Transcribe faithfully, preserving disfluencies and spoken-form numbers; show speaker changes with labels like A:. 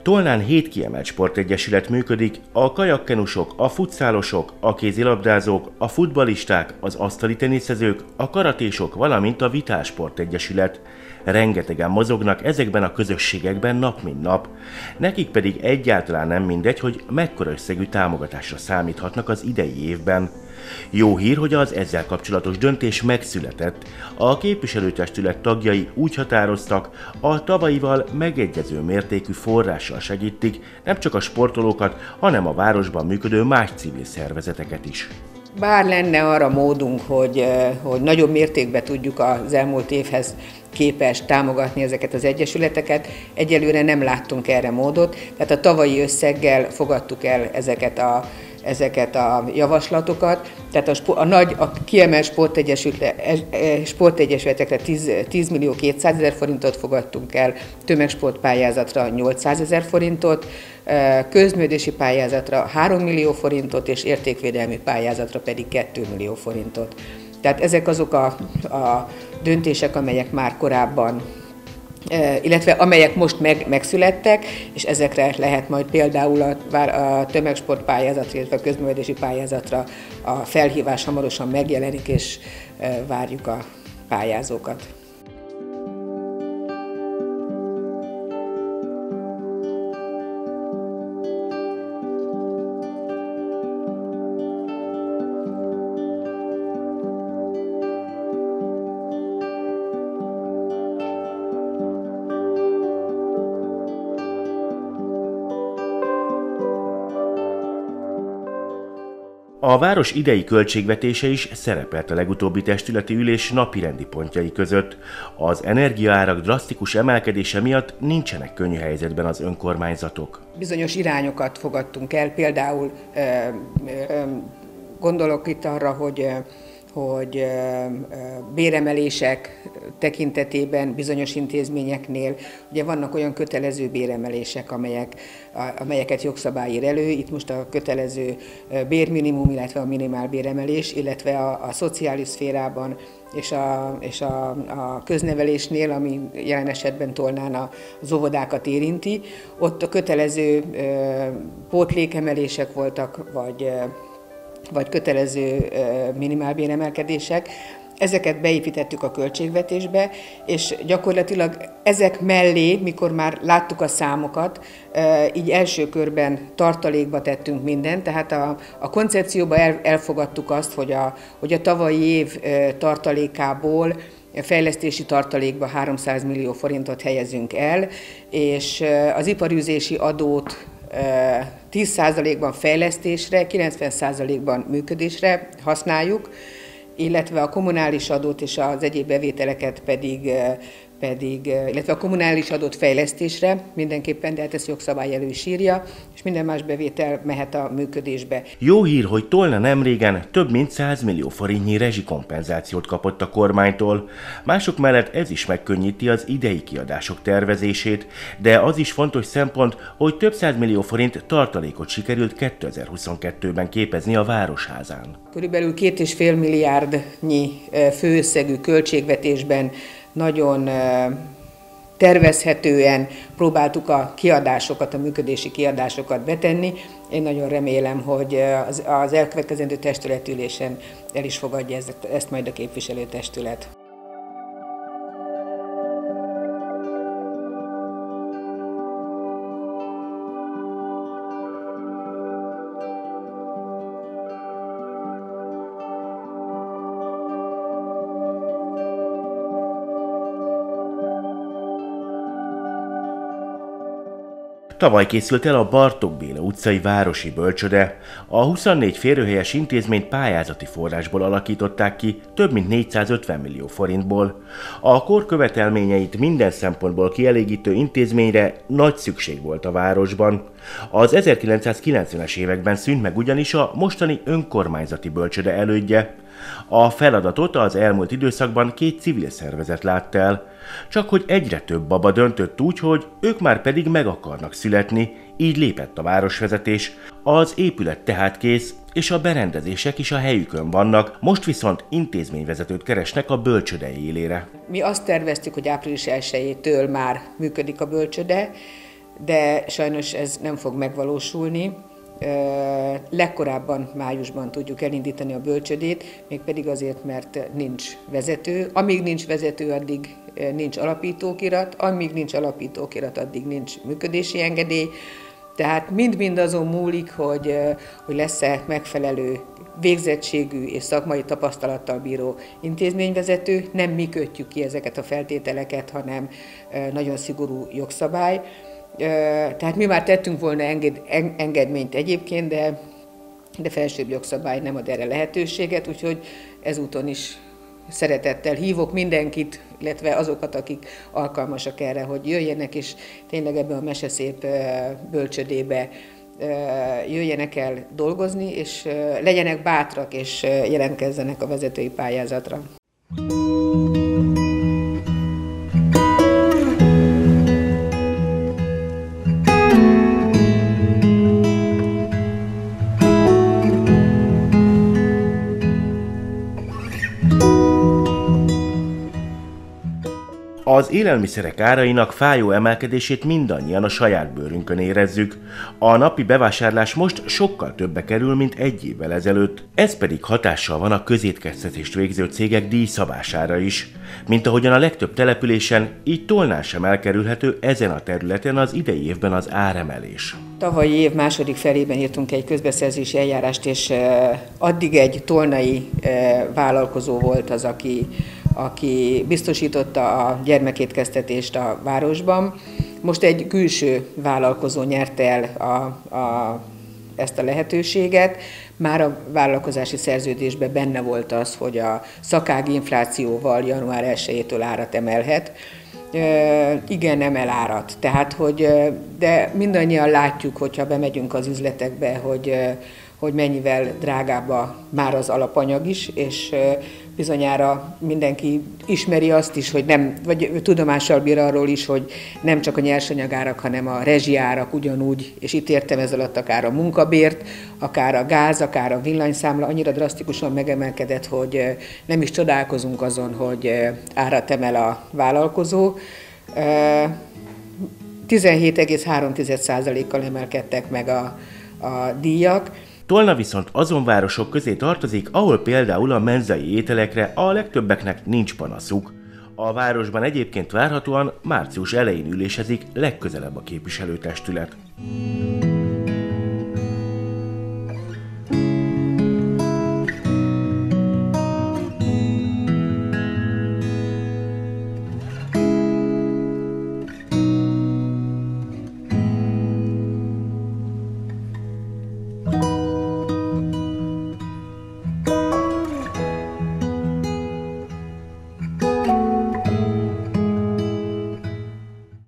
A: Tolnán hét kiemelt sportegyesület működik, a kajakkenusok, a futszálosok, a kézilabdázók, a futballisták, az asztali teniszezők, a karatésok, valamint a Vitál Sportegyesület. Rengetegen mozognak ezekben a közösségekben nap mint nap. Nekik pedig egyáltalán nem mindegy, hogy mekkora összegű támogatásra számíthatnak az idei évben. Jó hír, hogy az ezzel kapcsolatos döntés megszületett. A képviselőtestület tagjai úgy határoztak, a tavalyival megegyező mértékű forrással segítik nem csak a sportolókat, hanem a városban működő más civil szervezeteket is.
B: Bár lenne arra módunk, hogy, hogy nagyobb mértékben tudjuk az elmúlt évhez képest támogatni ezeket az egyesületeket, egyelőre nem láttunk erre módot, tehát a tavalyi összeggel fogadtuk el ezeket a, ezeket a javaslatokat, tehát a, a nagy, a kiemelt sportegyesületekre tíz millió kétszázezer forintot fogadtunk el, tömegsportpályázatra nyolcszázezer forintot, közművelési pályázatra három millió forintot, és értékvédelmi pályázatra pedig két millió forintot. Tehát ezek azok a, a döntések, amelyek már korábban, illetve amelyek most meg, megszülettek, és ezekre lehet majd például a, a tömegsportpályázatra, illetve a közművelési pályázatra a felhívás hamarosan megjelenik, és várjuk a pályázókat.
A: A város idei költségvetése is szerepelt a legutóbbi testületi ülés napirendi pontjai között. Az energiaárak drasztikus emelkedése miatt nincsenek könnyű helyzetben az önkormányzatok.
B: Bizonyos irányokat fogadtunk el, például ö, ö, gondolok itt arra, hogy hogy béremelések tekintetében bizonyos intézményeknél ugye vannak olyan kötelező béremelések, amelyek, amelyeket jogszabály ír elő. Itt most a kötelező bérminimum, illetve a minimál béremelés, illetve a, a szociális szférában és a, és a, a köznevelésnél, ami jelen esetben Tolnán az óvodákat érinti, ott a kötelező pótlékemelések voltak, vagy vagy kötelező minimálbéremelkedések. Ezeket beépítettük a költségvetésbe, és gyakorlatilag ezek mellé, mikor már láttuk a számokat, így első körben tartalékba tettünk mindent, tehát a, a koncepcióba el, elfogadtuk azt, hogy a, hogy a tavalyi év tartalékából a fejlesztési tartalékba háromszáz millió forintot helyezünk el, és az iparűzési adót tíz százalékban fejlesztésre, kilencven százalékban működésre használjuk, illetve a kommunális adót és az egyéb bevételeket pedig, pedig illetve a kommunális adót fejlesztésre mindenképpen, de hát ezt jogszabály elő is írja, és minden más bevétel mehet a működésbe.
A: Jó hír, hogy Tolna nemrégen több mint száz millió forintnyi rezsikompenzációt kapott a kormánytól. Mások mellett ez is megkönnyíti az idei kiadások tervezését, de az is fontos szempont, hogy több százmillió forint tartalékot sikerült kétezer-huszonkettőben képezni a Városházán.
B: Körülbelül két és fél milliárdnyi főösszegű költségvetésben nagyon tervezhetően próbáltuk a kiadásokat, a működési kiadásokat betenni. Én nagyon remélem, hogy az, az elkövetkezendő testületülésen el is fogadja ezt, ezt majd a képviselőtestület.
A: Tavaly készült el a Bartók Béla utcai városi bölcsöde. A huszonnégy férőhelyes intézményt pályázati forrásból alakították ki, több mint négyszázötven millió forintból. A kor követelményeit minden szempontból kielégítő intézményre nagy szükség volt a városban. Az ezerkilencszázkilencvenes években szűnt meg ugyanis a mostani önkormányzati bölcsöde elődje. A feladatot az elmúlt időszakban két civil szervezet látta el, csak hogy egyre több baba döntött úgy, hogy ők már pedig meg akarnak születni, így lépett a városvezetés. Az épület tehát kész, és a berendezések is a helyükön vannak, most viszont intézményvezetőt keresnek a bölcsöde élére.
B: Mi azt terveztük, hogy április elsejétől már működik a bölcsöde, de sajnos ez nem fog megvalósulni. Legkorábban májusban tudjuk elindítani a bölcsödét, mégpedig azért, mert nincs vezető. Amíg nincs vezető, addig nincs alapítókirat, amíg nincs alapítókirat, addig nincs működési engedély. Tehát mind-mind azon múlik, hogy, hogy lesz-e megfelelő végzettségű és szakmai tapasztalattal bíró intézményvezető. Nem mi kötjük ki ezeket a feltételeket, hanem nagyon szigorú jogszabály. Tehát mi már tettünk volna enged, engedményt egyébként, de, de felsőbb jogszabály nem ad erre lehetőséget, úgyhogy ezúton is szeretettel hívok mindenkit, illetve azokat, akik alkalmasak erre, hogy jöjjenek, és tényleg ebbe a meseszép bölcsödébe jöjjenek el dolgozni, és legyenek bátrak, és jelentkezzenek a vezetői pályázatra.
A: Az élelmiszerek árainak fájó emelkedését mindannyian a saját bőrünkön érezzük. A napi bevásárlás most sokkal többe kerül, mint egy évvel ezelőtt. Ez pedig hatással van a közétkeztetést végző cégek díjszabására is. Mint ahogyan a legtöbb településen, így Tolnán sem elkerülhető ezen a területen az idei évben az áremelés.
B: Tavalyi év második felében írtunk egy közbeszerzési eljárást, és addig egy tolnai vállalkozó volt az, aki aki biztosította a gyermekétkeztetést a városban. Most egy külső vállalkozó nyerte el a, a, ezt a lehetőséget. Már a vállalkozási szerződésben benne volt az, hogy a szakági inflációval január elsejétől árat emelhet. E, igen, emel árat. Tehát, hogy, de mindannyian látjuk, hogyha bemegyünk az üzletekbe, hogy, hogy mennyivel drágább a, már az alapanyag is, és bizonyára mindenki ismeri azt is, hogy nem, vagy tudomással bír arról is, hogy nem csak a nyersanyagárak, hanem a rezsiárak ugyanúgy, és itt értem ez alatt akár a munkabért, akár a gáz, akár a villanyszámla annyira drasztikusan megemelkedett, hogy nem is csodálkozunk azon, hogy árat emel a vállalkozó. tizenhét egész három százalékkal emelkedtek meg a, a díjak.
A: Tolna viszont azon városok közé tartozik, ahol például a menzai ételekre a legtöbbeknek nincs panaszuk. A városban egyébként várhatóan március elején ülésezik legközelebb a képviselőtestület.